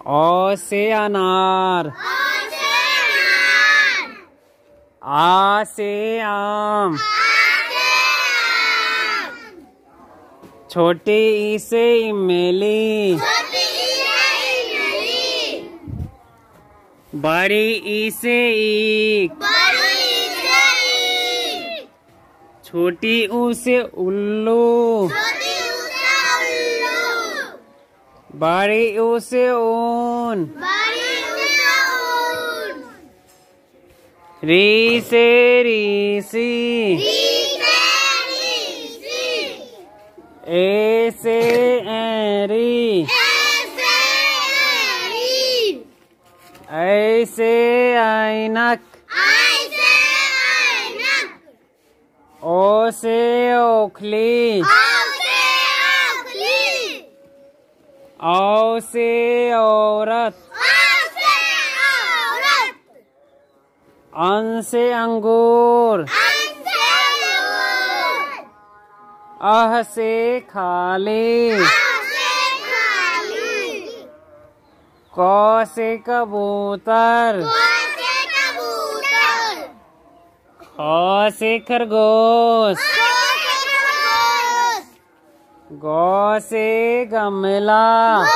ओ से अनार। आ से आम। छोटी ई से इमली। बड़ी ई से ईख। छोटी ऊ से उल्लू। बड़ी ऊ से ऊन। री से ऋषि। ए से एरी। ऐ से ऐनक। ओ से ओखली। औ से औरत। अन से अंगूर। अह से खाली। क से कबूतर। ख से खरगोश। गौ से गमला।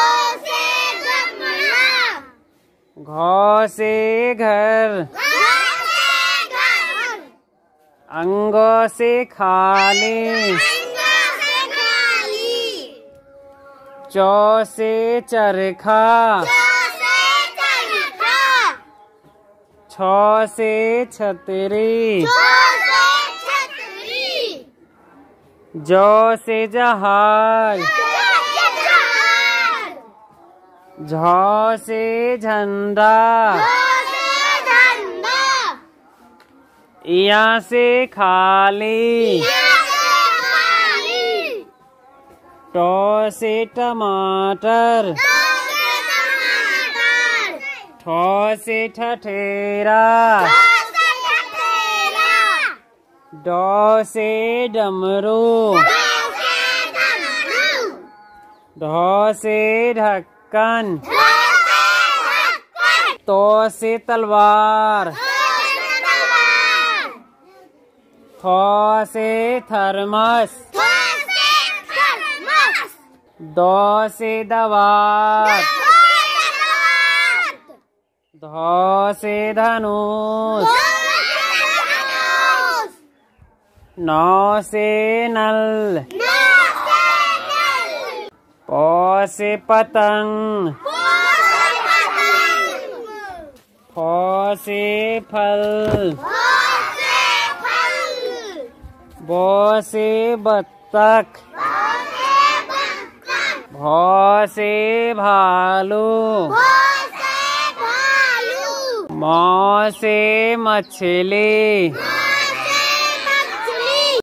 घौ से घर। अंगो से खाली। चौ से चरखा। छ से छतरी। जौ से जहाज। झ से झंडा। या से खाली। टो से टमाटर। ठो से ठठेरा। डो से डमरू। ढो से ढक्कन। तो से तलवार। थो से थर्मस। दो से दवात। धो से धनुष। नौ से नल। पौ से पतंग। फौ से फल। बो से बत्तख। भौ से भालू। मौ से मछली।